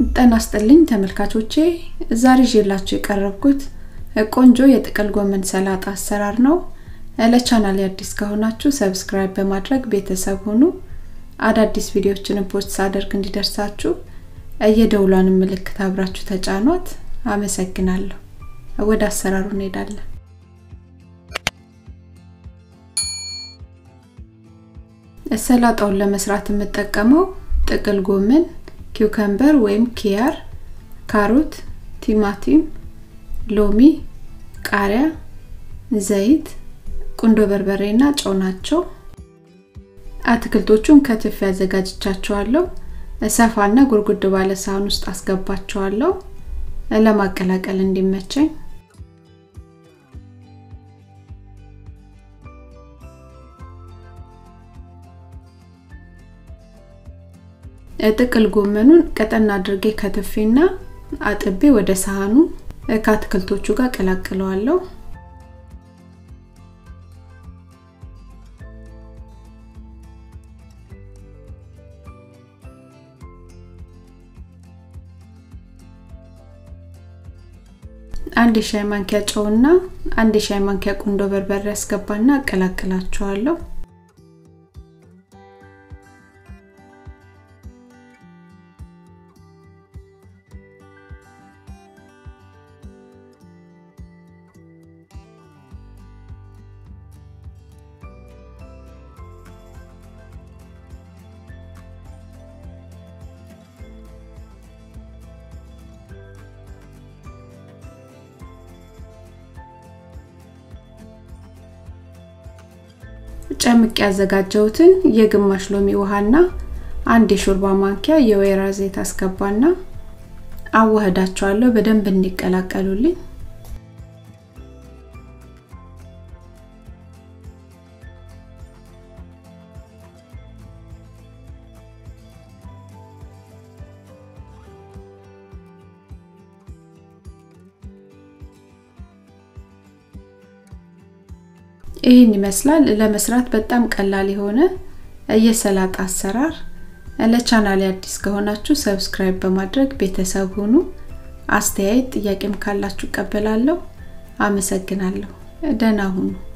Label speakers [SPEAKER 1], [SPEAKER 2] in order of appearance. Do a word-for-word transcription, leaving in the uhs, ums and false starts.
[SPEAKER 1] ጤና ይስጥልኝ ተመልካቾቼ ዛሬ ይዤላችሁ የቀረብኩት ቆንጆ የጥቅል ጎመን ሰላጣ አሰራር ነው። ለቻናሌ አዲስ ከሆናችሁ ሰብስክራይብ በማድረግ ቤተሰብ ሁኑ። አዳዲስ ቪዲዮዎችን ፖስት ሳደርግ እንዲደርሳችሁ የደውሏን ምልክት አብራችሁ ተጫኗት። አመሰግናለሁ። ወደ አሰራሩ እንሄዳለን። ሰላጣውን ለመስራት የምጠቀመው ጥቅል ጎመን ኪውከምበር ወይም ኪያር ካሮት ቲማቲም ሎሚ ቃሪያ ዘይት ቁንዶ በርበሬና ጨው ናቸው። አትክልቶቹን ከትፍ ያዘጋጅቻቸዋለሁ። ሰፋና ጉርጉድ ባለ ሳህን ውስጥ አስገባቸዋለሁ ለማቀላቀል እንዲመቸኝ። ጥቅል ጎመኑን ቀጠና አድርጌ ከትፌና አጥቤ ወደ ሳህኑ ከአትክልቶቹ ጋር ቀላቅለዋለሁ። አንድ ሻይ ማንኪያ ጨውና አንድ ሻይ ማንኪያ ቁንዶ በርበሬ አስገባና አቀላቅላቸዋለሁ። ጨምቄ ያዘጋጀሁትን የግማሽ ሎሚ ውሃና አንድ የሾርባ ማንኪያ የወይራ ዘይት አስገባና አዋህዳቸዋለሁ በደንብ እንዲቀላቀሉልኝ። ይሄን ይመስላል ለመስራት በጣም ቀላል የሆነ የሰላጣ አሰራር። ለቻናሌ አዲስ ከሆናችሁ ሰብስክራይብ በማድረግ ቤተሰብ ሁኑ። አስተያየት ጥያቄም ካላችሁ ቀበላለሁ። አመሰግናለሁ። ደህና ሁኑ።